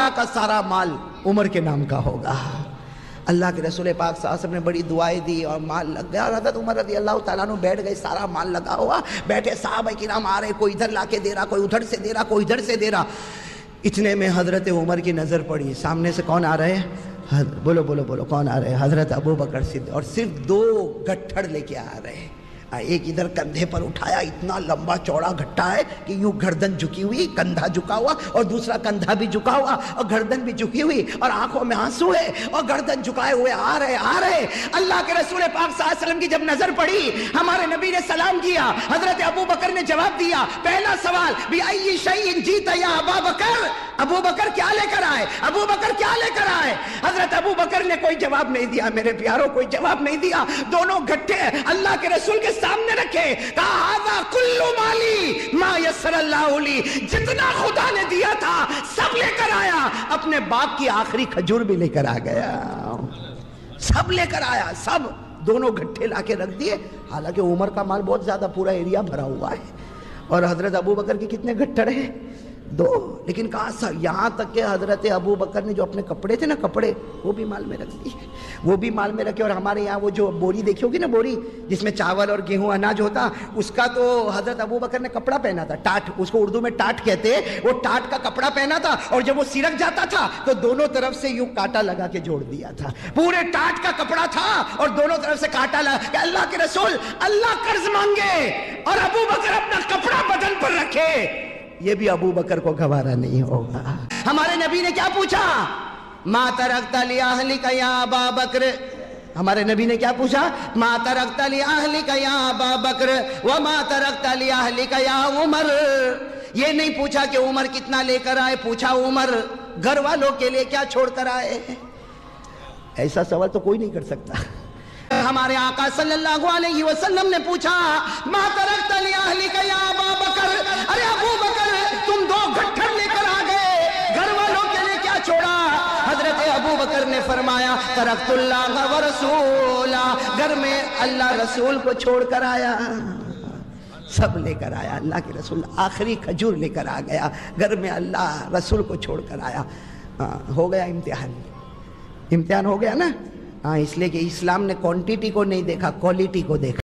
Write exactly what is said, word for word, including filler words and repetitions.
کا سارا مال عمر کے نام کا ہوگا۔ اللہ کے رسول پاک صلی اللہ علیہ وسلم نے بڑی دعائیں دی اور مال لگ گیا، اور حضرت عمر رضی اللہ تعالیٰ عنہ بیٹھ گئے، سارا مال لگا ہوا، بیٹھے صحابہ کرام آ رہے، کوئی ادھر لا کے دے رہا، کوئی ادھر سے دے رہا، کوئی ادھر سے دے رہا۔ اتنے میں حضرت عمر کی نظر پڑی، سامنے سے کون آ رہے ہیں؟ بولو بولو بولو کون آ رہے ہیں؟ حضرت ابو بکر صدیق، اور صرف دو گٹھڑ لے کے آ رہے ہیں۔ ایک ادھر کندھے پر اٹھایا، اتنا لمبا چوڑا گھٹا ہے کہ یوں گردن جھکی ہوئی، کندھا جھکا ہوا، اور دوسرا کندھا بھی جھکا ہوا اور گردن بھی جھکی ہوئی، اور آنکھوں میں آنسو ہے اور گردن جھکائے ہوئے آ رہے آ رہے اللہ کے رسول پاک صلی اللہ علیہ وسلم کی جب نظر پڑی، ہمارے نبی نے سلام کیا، حضرت ابو بکر نے جواب دیا، پہلا سوال بِأَيِّ شَيْءٍ جِئْتَ يَا أَبَا بَكْرَ، ابو بکر کیا لے کر آئے؟ ابو بکر کیا لے کر آئے؟ حضرت ابو بکر نے کوئی جواب نہیں دیا، میرے پیاروں کوئی جواب نہیں دیا، دونوں گھٹے اللہ کے رسول کے سامنے رکھے، کہا ھذا کل مالی ما یسر اللہ لی، جتنا خدا نے دیا تھا سب لے کر آیا، اپنے باپ کی آخری کھجور بھی لے کر آ گیا، سب لے کر آیا، سب دونوں گھٹے لا کے رکھ دیے۔ حالانکہ عمر کا مال بہت زیادہ، پورا ایریا بھرا ہوا ہے، اور حضرت ابو بکر کے کتنے گھٹڑ ہیں؟ دو۔ لیکن کہا سا یہاں تک کہ حضرت ابو بکر نے جو اپنے کپڑے تھے نا، کپڑے وہ بھی مال میں رکھ دیے، وہ بھی مال میں رکھے۔ اور ہمارے یہاں وہ جو بوری دیکھی ہوگی نا، بوری جس میں چاول اور گیہوں اناج ہوتا، اس کا تو حضرت ابو بکر نے کپڑا پہنا تھا، ٹاٹ، اس کو اردو میں ٹاٹ کہتے ہیں، وہ ٹاٹ کا کپڑا پہنا تھا، اور جب وہ سرک جاتا تھا تو دونوں طرف سے یوں کانٹا لگا کے جوڑ دیا تھا، پورے ٹاٹ کا کپڑا تھا اور دونوں طرف سے کانٹا لگا کہ اللہ کے رسول اللہ قرض مانگے اور ابو بکر اپنا کپڑا بدن پر رکھے، یہ بھی ابو بکر کو گوارا نہیں ہوگا۔ ہمارے نبی نے کیا پوچھا؟ ما ترکت لأہلک یا ابا بکر، ہمارے نبی نے کیا پوچھا؟ ما ترکت لأہلک یا ابا بکر وما ترکت لأہلک یا عمر، یہ نہیں پوچھا کہ عمر کتنا لے کر آئے، پوچھا عمر گھر والوں کے لیے کیا چھوڑ کر آئے۔ ایسا سوال تو کوئی نہیں کر سکتا۔ ہمارے آقا صلی اللہ علیہ وسلم نے پوچھا ما ترکت لأہلک یا ابا بکر، ارے ابو بکر تم دو گھٹر لے کر آ گئے، گھر والوں کے لیے کیا چھوڑا؟ حضرت ابو بکر نے فرمایا ترکت اللہ ورسولہ، گھر میں اللہ رسول کو چھوڑ کر آیا، سب لے کر آیا، اللہ کے رسول آخری کھجور لے کر آ گیا، گھر میں اللہ رسول کو چھوڑ کر آیا۔ ہو گیا امتحان، امتحان ہو گیا نا۔ ہاں، اس لیے کہ اسلام نے کوانٹیٹی کو نہیں دیکھا، کوالٹی کو دیکھا۔